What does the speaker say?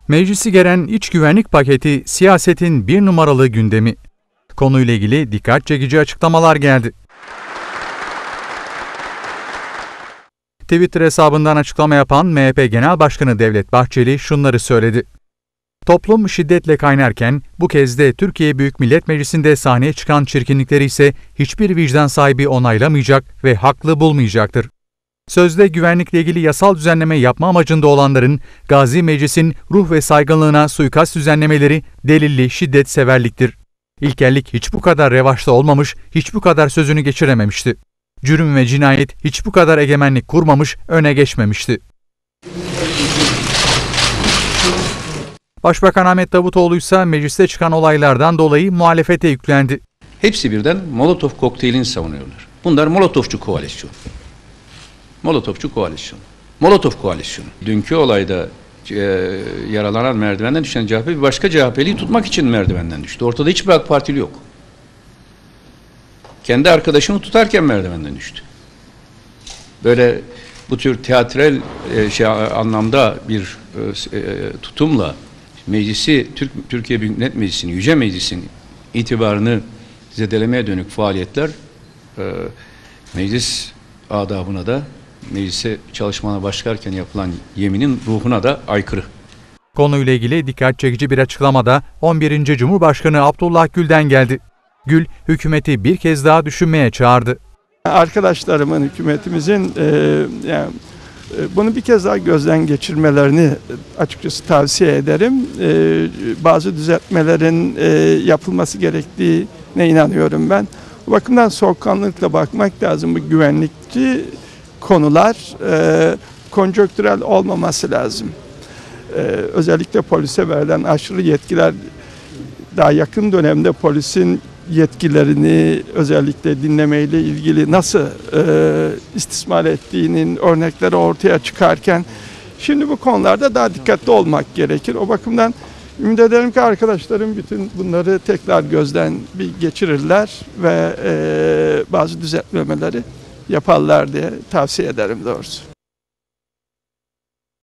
Meclisi gelen iç güvenlik paketi siyasetin bir numaralı gündemi. Konuyla ilgili dikkat çekici açıklamalar geldi. Twitter hesabından açıklama yapan MHP Genel Başkanı Devlet Bahçeli şunları söyledi. Toplum şiddetle kaynarken bu kez de Türkiye Büyük Millet Meclisi'nde sahneye çıkan çirkinlikleri ise hiçbir vicdan sahibi onaylamayacak ve haklı bulmayacaktır. Sözde güvenlikle ilgili yasal düzenleme yapma amacında olanların Gazi Meclis'in ruh ve saygınlığına suikast düzenlemeleri delilli şiddetseverliktir. İlkellik hiç bu kadar revaçta olmamış, hiç bu kadar sözünü geçirememişti. Cürüm ve cinayet hiç bu kadar egemenlik kurmamış, öne geçmemişti. Başbakan Ahmet Davutoğlu ise mecliste çıkan olaylardan dolayı muhalefete yüklendi. Hepsi birden Molotov kokteylini savunuyorlar. Bunlar Molotovçu koalisyon. Molotovçu koalisyon. Molotov koalisyonu. Dünkü olayda yaralanan merdivenden düşen CHP bir başka CHP'liyi tutmak için merdivenden düştü. Ortada hiçbir AK Partili yok. Kendi arkadaşını tutarken merdivenden düştü. Böyle bu tür teatral anlamda bir tutumla meclisi, Türkiye Büyük Millet Meclisi'nin, Yüce Meclis'in itibarını zedelemeye dönük faaliyetler meclis adabına da, meclise çalışmana başlarken yapılan yeminin ruhuna da aykırı. Konuyla ilgili dikkat çekici bir açıklamada 11. Cumhurbaşkanı Abdullah Gül'den geldi. Gül, hükümeti bir kez daha düşünmeye çağırdı. Arkadaşlarımın, hükümetimizin bunu bir kez daha gözden geçirmelerini açıkçası tavsiye ederim. Bazı düzeltmelerin yapılması gerektiğine inanıyorum ben. Bu bakımdan soğukkanlılıkla bakmak lazım. Bu güvenlikçi konular konjonktürel olmaması lazım. Özellikle polise verilen aşırı yetkiler, daha yakın dönemde polisin yetkilerini özellikle dinlemeyle ilgili nasıl istismar ettiğinin örnekleri ortaya çıkarken şimdi bu konularda daha dikkatli olmak gerekir. O bakımdan ümit ederim ki arkadaşlarım bütün bunları tekrar gözden bir geçirirler ve bazı düzeltmeleri yaparlar diye tavsiye ederim doğrusu.